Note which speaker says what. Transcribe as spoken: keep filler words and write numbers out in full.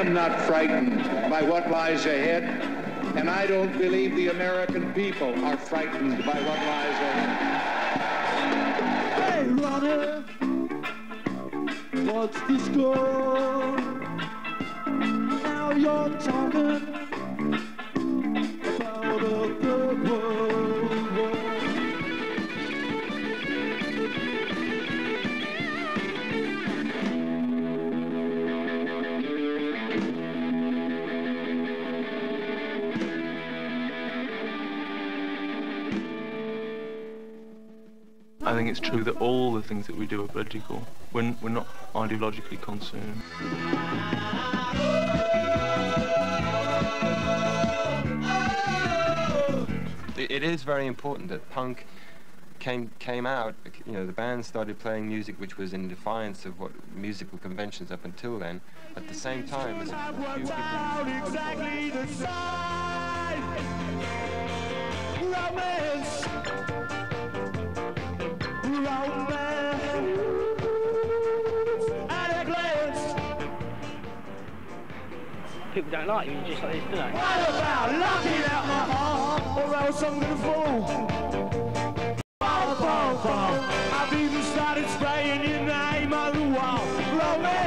Speaker 1: am not frightened by what lies ahead, and I don't believe the American people are frightened by what lies ahead.
Speaker 2: Hey, runner, what's the score? Now you're talking about a third world war.
Speaker 3: I think it's true that all the things that we do are political. We're, we're not ideologically concerned.
Speaker 4: It is very important that punk came came out. You know, the band started playing music which was in defiance of what musical conventions up until then. At the same time, as a few people
Speaker 2: exactly the side. Romance.
Speaker 5: People don't like you just like this, do they?
Speaker 2: What about locking out my heart, or else I'm gonna fall? Fall, fall, fall. I've even started spraying your name on the wall. Romance.